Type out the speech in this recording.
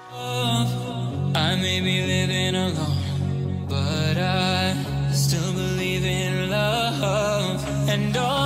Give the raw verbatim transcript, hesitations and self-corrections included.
I may be living alone, but I still believe in love. And all